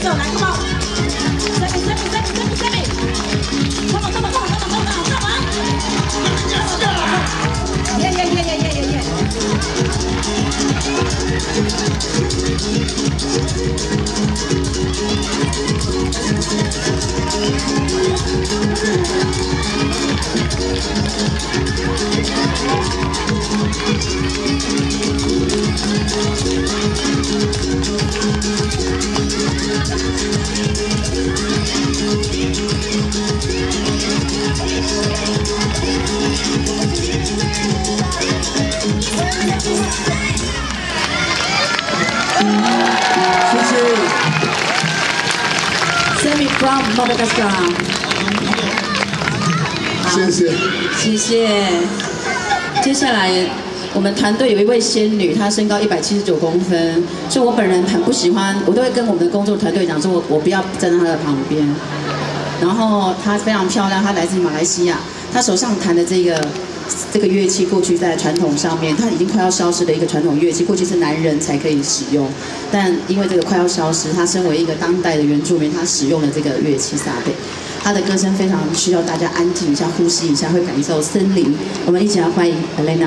奏，来 ，come on，耶耶耶耶耶耶耶！ 谢谢。 Sammy from Madagascar。 谢谢。 谢谢。接下来，我们团队有一位仙女，她身高179公分，所以我本人很不喜欢，我都会跟我们的工作团队讲说，我不要站在她的旁边。然后她非常漂亮，她来自马来西亚，她手上弹的这个乐器，过去在传统上面，它已经快要消失的一个传统乐器，过去是男人才可以使用，但因为这个快要消失，她身为一个当代的原住民，她使用了这个乐器萨贝。她的歌声非常需要大家安静一下，呼吸一下，会感受森林。我们一起来欢迎 Elena。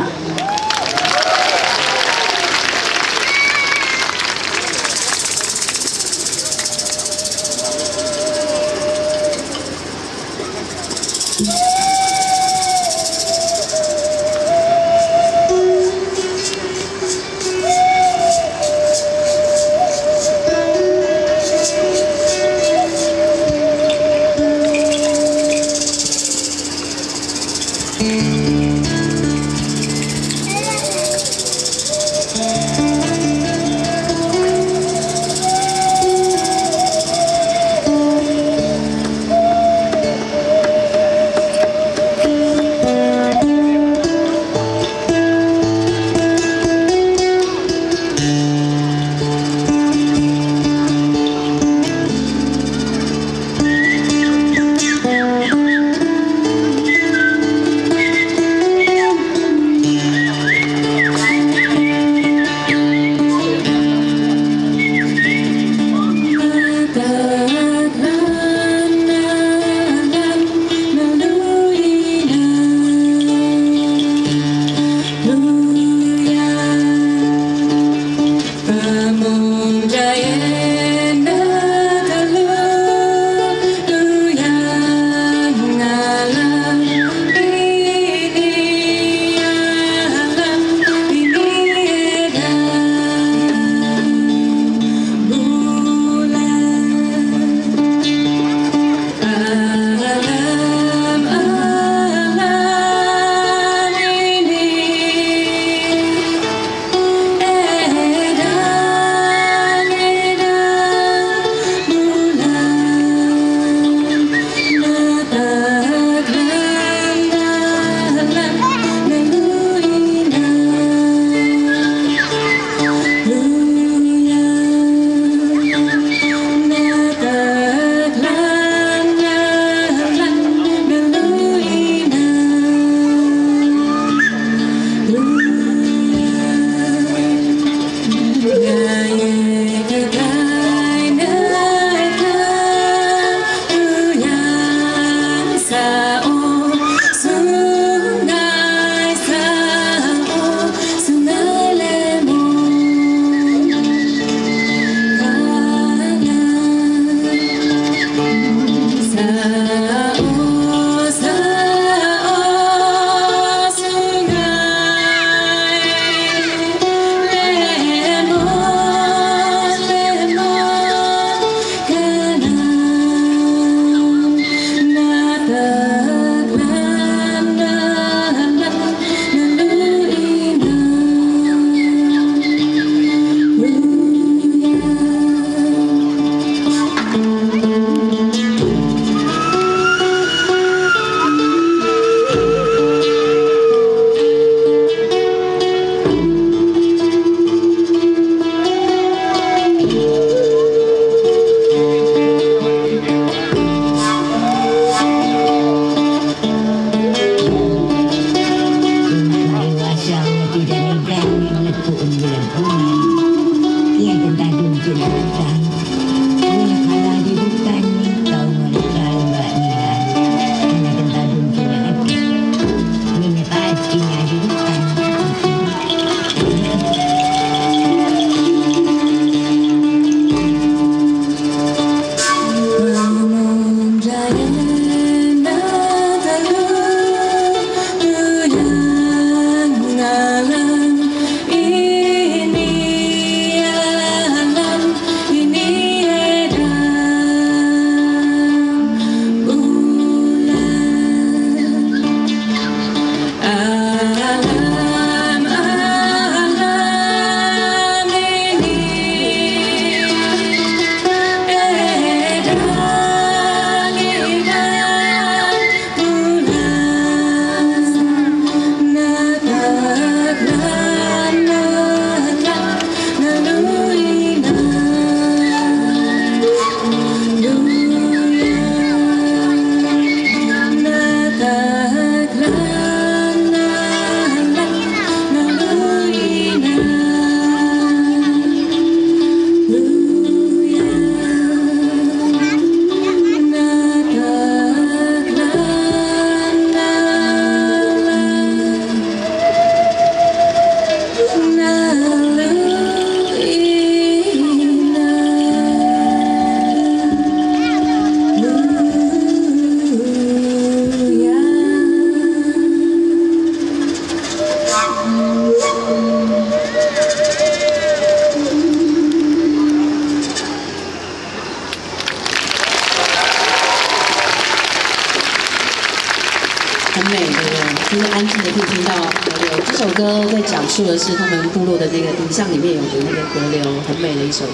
听到河流。这首歌在讲述的是他们部落的那个影像里面有的那个河流，很美的一首。